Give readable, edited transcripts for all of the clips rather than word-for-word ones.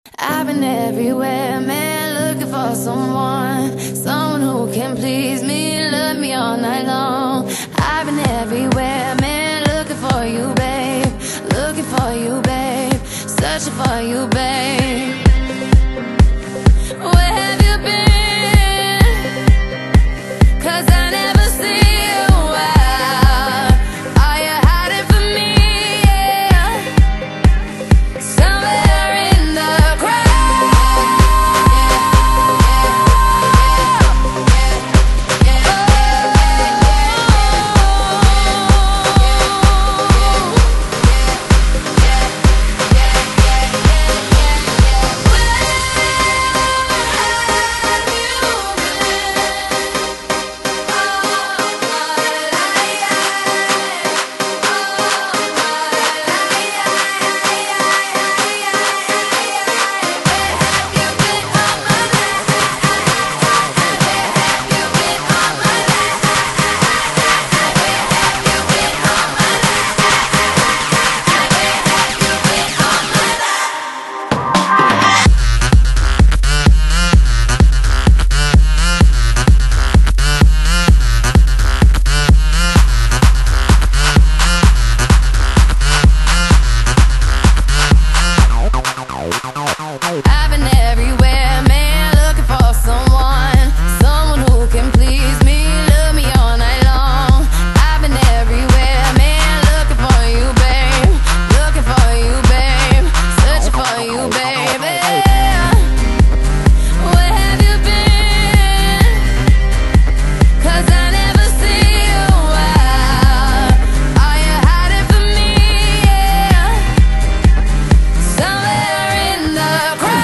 I've been everywhere, man, looking for someone who can please me, love me all night long. I've been everywhere, man, looking for you, babe, looking for you, babe, searching for you, babe. Where have you been? 'Cause I never see you out. Are you hiding from me? Yeah. Somewhere in the crowd. I've been everywhere, man, looking for someone who can please me, love me all night long. I've been everywhere, man, looking for you, babe, looking for you, babe, searching for you, baby. Where have you been? 'Cause I never see you out. Are you hiding from me? Yeah. Somewhere in the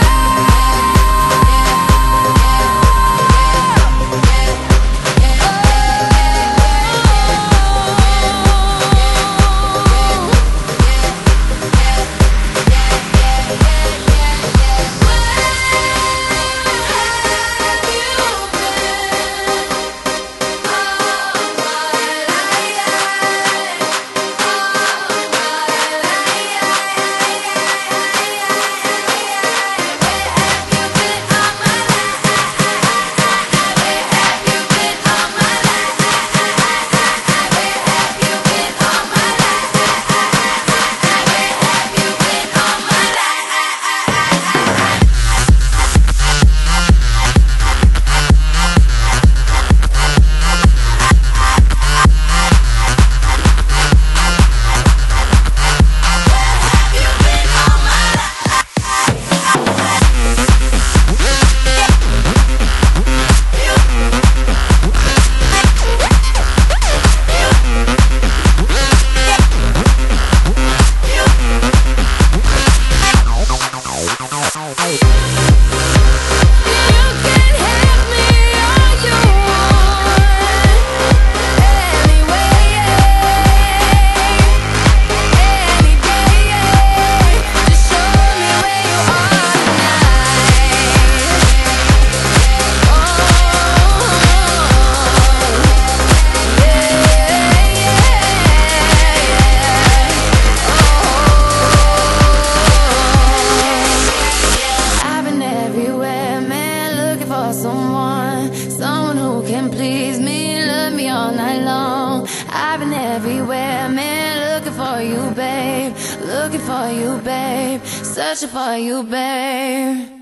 someone who can please me, love me all night long. I've been everywhere, man, looking for you, babe, looking for you, babe, searching for you, babe.